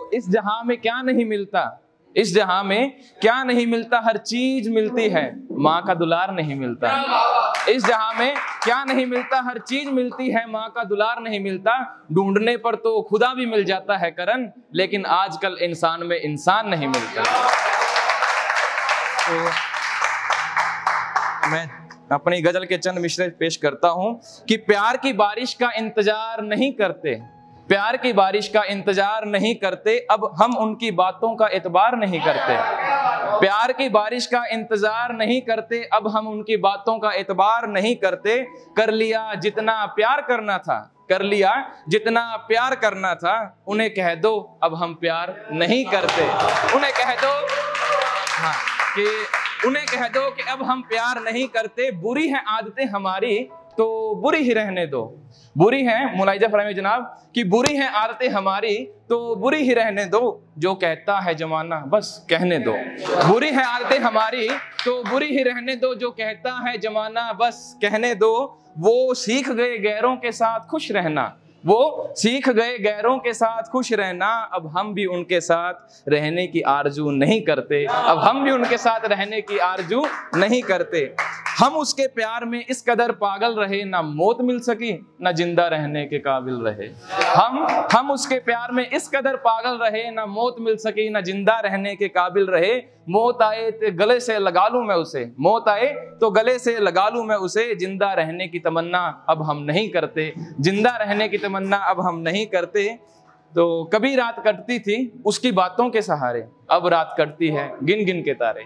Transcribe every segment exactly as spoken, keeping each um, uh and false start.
इस जहां में क्या नहीं मिलता, इस जहां में क्या नहीं मिलता, हर चीज मिलती है, माँ का दुलार नहीं मिलता। इस जहां में क्या नहीं मिलता, हर चीज मिलती है, माँ का दुलार नहीं मिलता। ढूंढने पर तो खुदा भी मिल जाता है करन, लेकिन आजकल इंसान में इंसान नहीं मिलता। तो मैं अपनी गजल के चंद मिसरे पेश करता हूं कि प्यार की बारिश का इंतजार नहीं करते, प्यार की बारिश का इंतजार नहीं करते, अब हम उनकी बातों का एतबार नहीं करते। प्यार की बारिश का इंतजार नहीं करते, अब हम उनकी बातों का एतबार नहीं करते। कर लिया जितना प्यार करना था, कर लिया जितना प्यार करना था, उन्हें कह दो अब हम प्यार नहीं करते। उन्हें कह दो हाँ कि उन्हें कह दो कि अब हम प्यार नहीं करते। बुरी है आदतें हमारी तो बुरी ही रहने दो, बुरी है मुलाइजा फरमाइए जनाब कि बुरी है आदतें हमारी तो बुरी ही रहने दो, जो कहता है जमाना बस कहने दो। बुरी है आदतें हमारी तो बुरी ही रहने दो, जो कहता है जमाना बस कहने दो। वो सीख गए गैरों के साथ खुश रहना, वो सीख गए गैरों के साथ खुश रहना, अब हम भी उनके साथ रहने की आरजू नहीं करते, अब हम भी उनके साथ रहने की आरजू नहीं करते। हम उसके प्यार में इस कदर पागल रहे, ना मौत मिल सकी ना जिंदा रहने के काबिल रहे। हम हम उसके प्यार में इस कदर पागल रहे, ना मौत मिल सकी ना जिंदा रहने के काबिल रहे। मौत आए तो गले से लगा लूं मैं उसे, मौत आए तो गले से लगा लूं मैं उसे, जिंदा रहने की तमन्ना अब हम नहीं करते, जिंदा रहने की तमन्ना अब हम नहीं करते। तो कभी रात कटती थी उसकी बातों के सहारे, अब रात कटती है गिन गिन के तारे।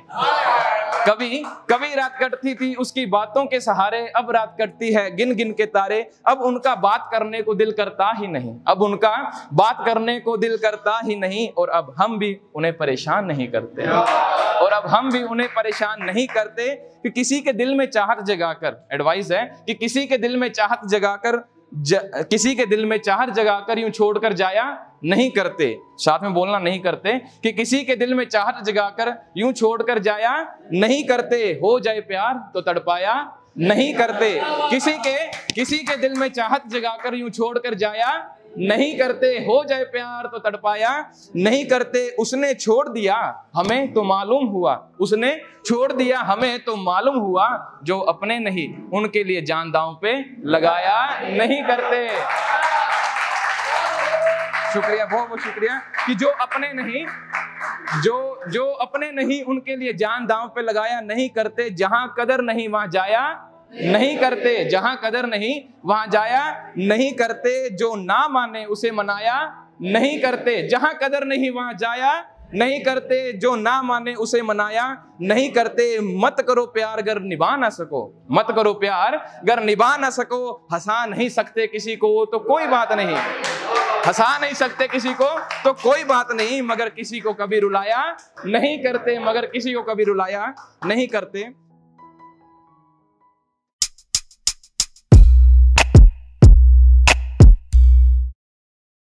कभी कभी रात कटती थी उसकी बातों के सहारे, अब रात कटती है गिन गिन के तारे। अब उनका बात करने को दिल करता ही नहीं, अब उनका बात करने को दिल करता ही नहीं, और अब हम भी उन्हें परेशान नहीं करते, और अब हम भी उन्हें परेशान नहीं करते। कि किसी के दिल में चाहत जगाकर, एडवाइस है कि किसी के दिल में चाहत जगाकर ज, किसी के दिल में चाहत जगाकर यूं छोड़कर जाया नहीं करते। साथ में बोलना नहीं करते कि किसी के दिल में चाहत जगाकर यूं छोड़कर जाया नहीं करते। हो जाए प्यार तो तड़पाया नहीं करते, किसी के किसी के दिल में चाहत जगाकर यूं छोड़कर जाया नहीं करते। हो जाए प्यार तो तड़पाया नहीं करते। उसने छोड़ दिया हमें तो मालूम हुआ, उसने छोड़ दिया हमें तो मालूम हुआ, जो अपने नहीं उनके लिए जान दांव पे लगाया नहीं करते। शुक्रिया, बहुत बहुत शुक्रिया कि जो अपने नहीं जो जो अपने नहीं उनके लिए जान दांव पे लगाया नहीं करते। जहां कदर नहीं वहां जाया नहीं करते, जहां कदर नहीं वहां जाया नहीं करते। जो ना माने उसे मनाया नहीं करते, जहां कदर नहीं वहां जाया नहीं करते। जो ना माने उसे मनाया नहीं करते। मत करो प्यार अगर निभा ना सको, मत करो प्यार अगर निभा ना सको। हंसा नहीं सकते किसी को तो कोई बात नहीं, हंसा नहीं सकते किसी को तो कोई बात नहीं, मगर किसी को कभी रुलाया नहीं करते, मगर किसी को कभी रुलाया नहीं करते।